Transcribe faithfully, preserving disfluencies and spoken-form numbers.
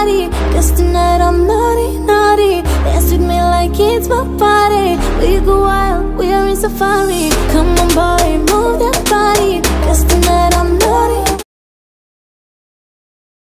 body. Guess tonight I'm naughty, naughty. Dance with me like it's my party. We go wild, we are in safari. Come on boy, move that